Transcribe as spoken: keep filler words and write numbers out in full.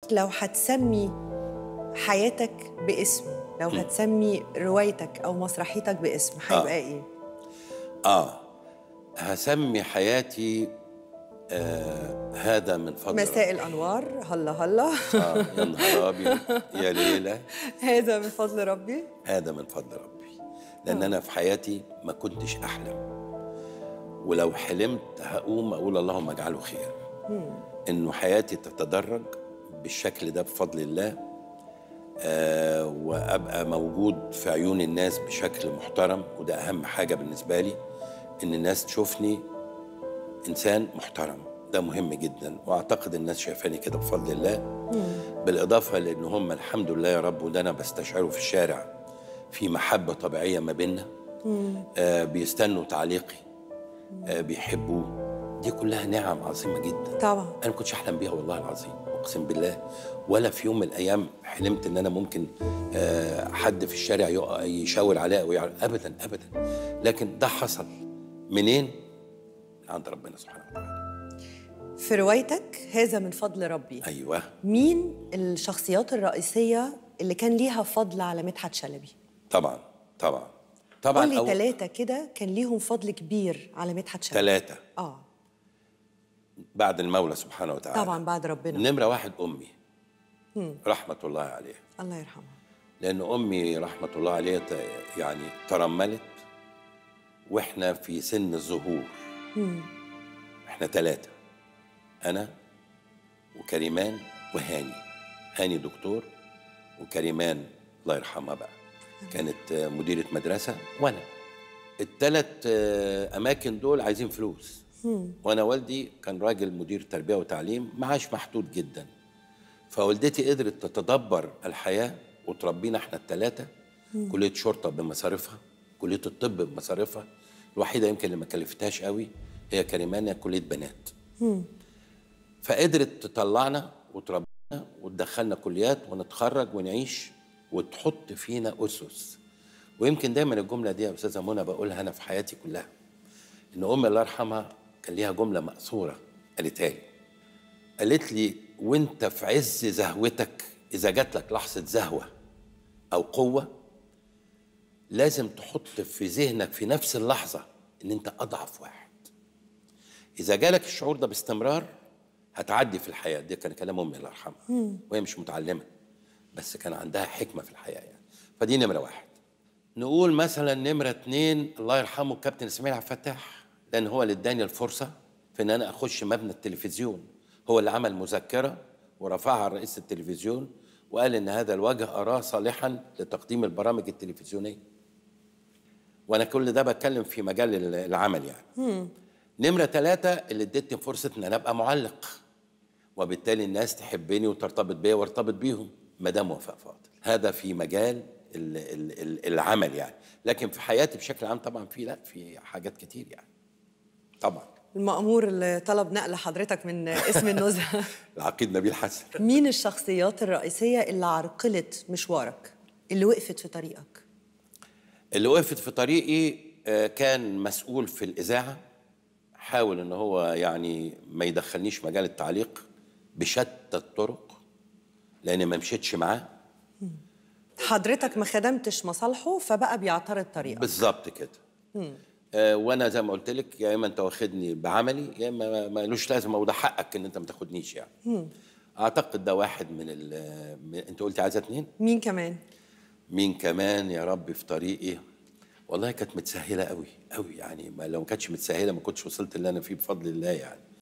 لو هتسمي حياتك باسم، لو هتسمي روايتك أو مسرحيتك باسم، هيبقى آه. إيه؟ آه هسمي حياتي آه هذا من فضل مساء ربي. الأنوار، هلا هلا. آه يا نهار أبيض يا ليلة. هذا من فضل ربي. هذا من فضل ربي، لأن آه. أنا في حياتي ما كنتش أحلم، ولو حلمت هقوم أقول اللهم اجعله خير. إنه حياتي تتدرج بالشكل ده بفضل الله، آه وأبقى موجود في عيون الناس بشكل محترم، وده أهم حاجة بالنسبة لي، إن الناس تشوفني إنسان محترم. ده مهم جدا، وأعتقد الناس شايفاني كده بفضل الله. مم. بالإضافة لأن هم الحمد لله يا رب، وده أنا بستشعره في الشارع، في محبة طبيعية ما بيننا. آه بيستنوا تعليقي، آه بيحبوه. دي كلها نعم عظيمة جدا. طبعا. أنا ما كنتش أحلم بيها والله العظيم، أقسم بالله. ولا في يوم من الأيام حلمت إن أنا ممكن آه حد في الشارع يشاور عليا أو يعرف. أبدا أبدا. لكن ده حصل منين؟ من عند ربنا سبحانه وتعالى. في روايتك هذا من فضل ربي، أيوه. مين الشخصيات الرئيسية اللي كان ليها فضل على مدحت شلبي؟ طبعا طبعا طبعا. قول لي أو... ثلاثة كده كان ليهم فضل كبير على مدحت شلبي. ثلاثة. آه بعد المولى سبحانه وتعالى. طبعا بعد ربنا. نمرة واحد أمي. مم. رحمة الله عليها. الله يرحمها. لأن أمي رحمة الله عليها يعني ترملت وإحنا في سن الظهور. مم. إحنا ثلاثة، أنا وكريمان وهاني. هاني دكتور، وكريمان الله يرحمها بقى كانت مديرة مدرسة، وأنا. الثلاث أماكن دول عايزين فلوس. مم. وأنا والدي كان راجل مدير تربية وتعليم، معاش محدود جدا. فوالدتي قدرت تتدبر الحياة وتربينا احنا الثلاثة. كلية شرطة بمصاريفها، كلية الطب بمصاريفها. الوحيدة يمكن اللي ما كلفتهاش قوي هي كريمانيا، كلية بنات. مم. فقدرت تطلعنا وتربينا وتدخلنا كليات ونتخرج ونعيش، وتحط فينا أسس. ويمكن دايما الجملة دي يا أستاذة منى بقولها أنا في حياتي كلها، إن أمي الله يرحمها كان ليها جملة مأثورة قالتها لي. قالت لي وانت في عز زهوتك، إذا جات لك لحظة زهوة أو قوة، لازم تحط في ذهنك في نفس اللحظة إن أنت أضعف واحد. إذا جالك الشعور ده باستمرار هتعدي في الحياة. ده كان كلام أمي الله يرحمها، وهي مش متعلمة بس كان عندها حكمة في الحياة يعني. فدي نمرة واحد. نقول مثلا نمرة اتنين الله يرحمه الكابتن إسماعيل عبد الفتاح، لأن هو اللي اداني الفرصة في إن أنا أخش مبنى التلفزيون. هو اللي عمل مذكرة ورفعها لرئيس التلفزيون وقال إن هذا الوجه أراه صالحا لتقديم البرامج التلفزيونية. وأنا كل ده بتكلم في مجال العمل يعني. مم. نمرة ثلاثة اللي ادتني فرصة إن أنا أبقى معلق، وبالتالي الناس تحبني وترتبط بيا وارتبط بيهم، مدام وفاء فاضل. هذا في مجال العمل يعني. لكن في حياتي بشكل عام طبعا في لا في حاجات كتير يعني. طبعا المأمور اللي طلب نقل حضرتك من اسم النزهة. العقيد نبيل حسن. مين الشخصيات الرئيسية اللي عرقلت مشوارك، اللي وقفت في طريقك؟ اللي وقفت في طريقي كان مسؤول في الإذاعة، حاول إن هو يعني ما يدخلنيش مجال التعليق بشتى الطرق، لأن ما مشيتش معاه. حضرتك ما خدمتش مصالحه فبقى بيعترض طريقك. بالظبط كده. آه وانا زي ما قلت لك، يا اما انت واخدني بعملي يا اما ما لوش لازمه، وده حقك ان انت ما تاخدنيش يعني. مم. اعتقد ده واحد من ال انت قلتي عايزه اتنين. مين كمان؟ مين كمان يا رب في طريقي؟ والله كانت متسهله قوي قوي يعني، ما لو ما كانتش متسهله ما كنتش وصلت اللي انا فيه بفضل الله يعني.